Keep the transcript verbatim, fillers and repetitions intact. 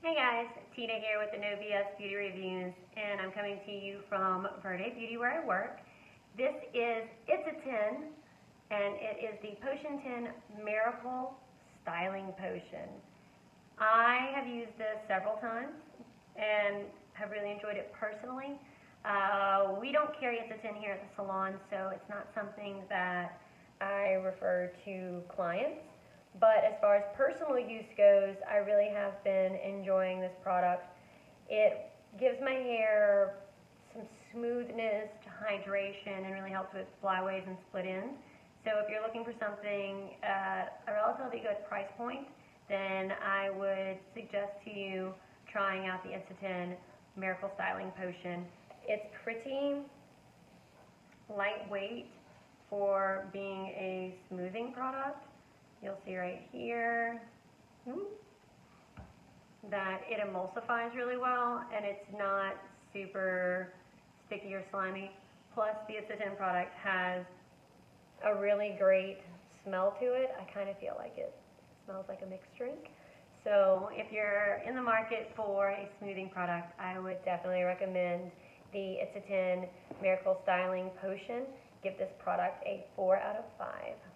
Hey guys, Tina here with the No B S Beauty Reviews, and I'm coming to you from Verde Beauty where I work. This is It's a ten, and it is the Potion ten Miracle Styling Potion. I have used this several times and have really enjoyed it personally. Uh, we don't carry It's a ten here at the salon, so it's not something that I refer to clients. But as far as personal use goes, I really have been enjoying this product. It gives my hair some smoothness, hydration, and really helps with flyaways and split ends. So if you're looking for something at a relatively good price point, then I would suggest to you trying out the It's a ten Miracle Styling Potion. It's pretty lightweight for being a smoothing product. You'll see right here that it emulsifies really well, and it's not super sticky or slimy. Plus, the It's a ten product has a really great smell to it. I kind of feel like it smells like a mixed drink. So if you're in the market for a smoothing product, I would definitely recommend the It's a ten Miracle Styling Potion. Give this product a four out of five.